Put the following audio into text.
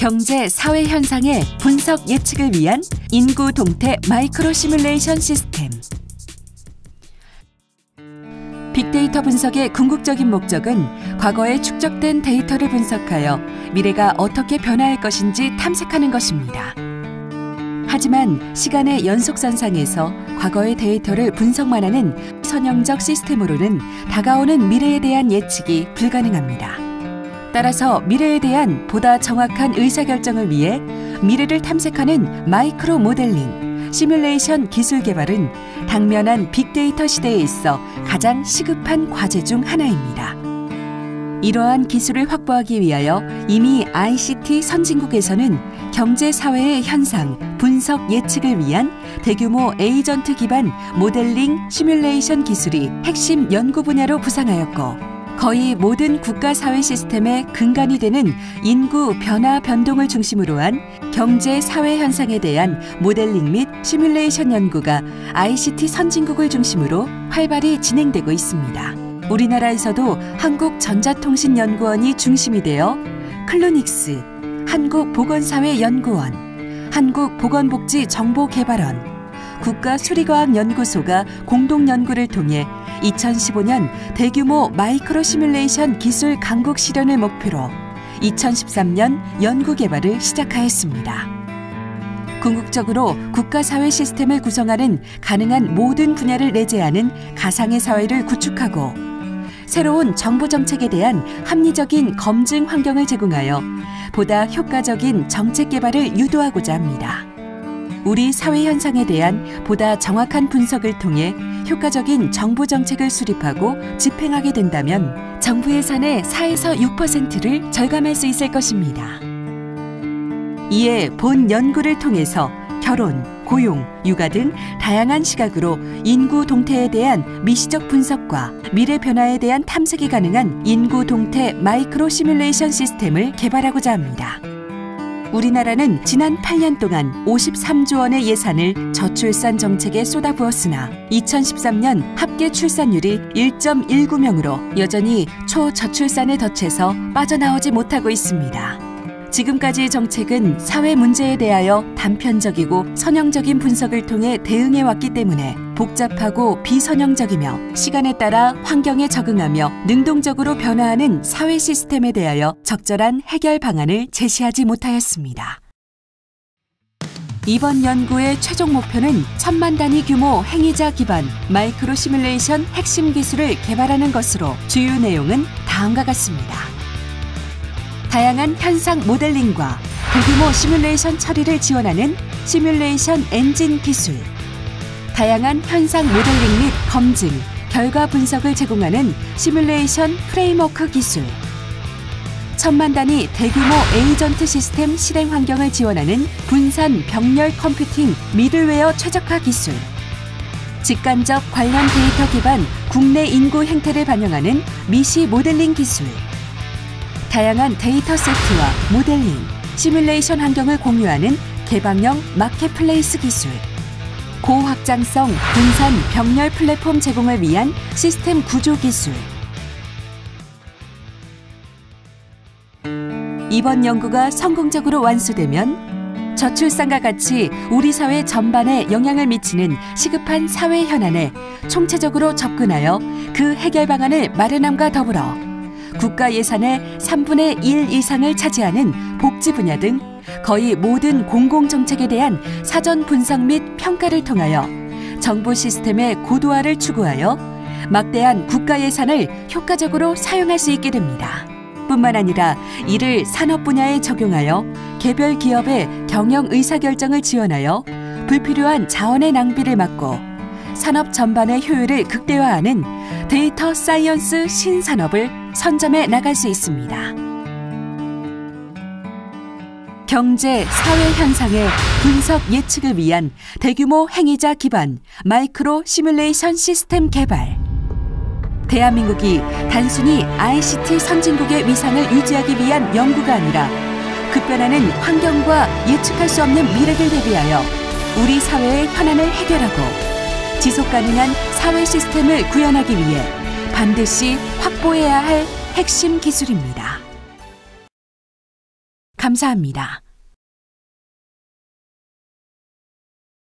경제, 사회 현상의 분석 예측을 위한 인구 동태 마이크로 시뮬레이션 시스템. 빅데이터 분석의 궁극적인 목적은 과거에 축적된 데이터를 분석하여 미래가 어떻게 변화할 것인지 탐색하는 것입니다. 하지만 시간의 연속선상에서 과거의 데이터를 분석만 하는 선형적 시스템으로는 다가오는 미래에 대한 예측이 불가능합니다. 따라서 미래에 대한 보다 정확한 의사결정을 위해 미래를 탐색하는 마이크로 모델링, 시뮬레이션 기술 개발은 당면한 빅데이터 시대에 있어 가장 시급한 과제 중 하나입니다. 이러한 기술을 확보하기 위하여 이미 ICT 선진국에서는 경제 사회의 현상, 분석 예측을 위한 대규모 에이전트 기반 모델링 시뮬레이션 기술이 핵심 연구 분야로 부상하였고, 거의 모든 국가 사회 시스템의 근간이 되는 인구 변화 변동을 중심으로 한 경제 사회 현상에 대한 모델링 및 시뮬레이션 연구가 ICT 선진국을 중심으로 활발히 진행되고 있습니다. 우리나라에서도 한국전자통신연구원이 중심이 되어 클로닉스, 한국보건사회연구원, 한국보건복지정보개발원, 국가수리과학연구소가 공동 연구를 통해 2015년 대규모 마이크로 시뮬레이션 기술 강국 실현을 목표로 2013년 연구 개발을 시작하였습니다. 궁극적으로 국가사회 시스템을 구성하는 가능한 모든 분야를 내재하는 가상의 사회를 구축하고 새로운 정부 정책에 대한 합리적인 검증 환경을 제공하여 보다 효과적인 정책 개발을 유도하고자 합니다. 우리 사회 현상에 대한 보다 정확한 분석을 통해 효과적인 정부 정책을 수립하고 집행하게 된다면 정부 예산의 4에서 6%를 절감할 수 있을 것입니다. 이에 본 연구를 통해서 결혼, 고용, 육아 등 다양한 시각으로 인구 동태에 대한 미시적 분석과 미래 변화에 대한 탐색이 가능한 인구 동태 마이크로 시뮬레이션 시스템을 개발하고자 합니다. 우리나라는 지난 8년 동안 53조 원의 예산을 저출산 정책에 쏟아부었으나 2013년 합계 출산율이 1.19명으로 여전히 초저출산에 덫에서 빠져나오지 못하고 있습니다. 지금까지의 정책은 사회 문제에 대하여 단편적이고 선형적인 분석을 통해 대응해 왔기 때문에 복잡하고 비선형적이며 시간에 따라 환경에 적응하며 능동적으로 변화하는 사회 시스템에 대하여 적절한 해결 방안을 제시하지 못하였습니다. 이번 연구의 최종 목표는 1000만 단위 규모 행위자 기반 마이크로 시뮬레이션 핵심 기술을 개발하는 것으로 주요 내용은 다음과 같습니다. 다양한 현상 모델링과 대규모 시뮬레이션 처리를 지원하는 시뮬레이션 엔진 기술, 다양한 현상 모델링 및 검증, 결과 분석을 제공하는 시뮬레이션 프레임워크 기술, 1000만 단위 대규모 에이전트 시스템 실행 환경을 지원하는 분산 병렬 컴퓨팅 미들웨어 최적화 기술, 직간접 관련 데이터 기반 국내 인구 행태를 반영하는 미시 모델링 기술, 다양한 데이터 세트와 모델링, 시뮬레이션 환경을 공유하는 개방형 마켓플레이스 기술, 고확장성 분산 병렬 플랫폼 제공을 위한 시스템 구조 기술. 이번 연구가 성공적으로 완수되면 저출산과 같이 우리 사회 전반에 영향을 미치는 시급한 사회 현안에 총체적으로 접근하여 그 해결 방안을 마련함과 더불어 국가 예산의 3분의 1 이상을 차지하는 복지 분야 등 거의 모든 공공정책에 대한 사전 분석 및 평가를 통하여 정부 시스템의 고도화를 추구하여 막대한 국가 예산을 효과적으로 사용할 수 있게 됩니다. 뿐만 아니라 이를 산업 분야에 적용하여 개별 기업의 경영 의사결정을 지원하여 불필요한 자원의 낭비를 막고 산업 전반의 효율을 극대화하는 데이터 사이언스 신산업을 선점해 나갈 수 있습니다. 경제, 사회 현상의 분석 예측을 위한 대규모 행위자 기반 마이크로 시뮬레이션 시스템 개발. 대한민국이 단순히 ICT 선진국의 위상을 유지하기 위한 연구가 아니라 급변하는 환경과 예측할 수 없는 미래를 대비하여 우리 사회의 현안을 해결하고 지속가능한 사회 시스템을 구현하기 위해 반드시 확보해야 할 핵심 기술입니다. 감사합니다.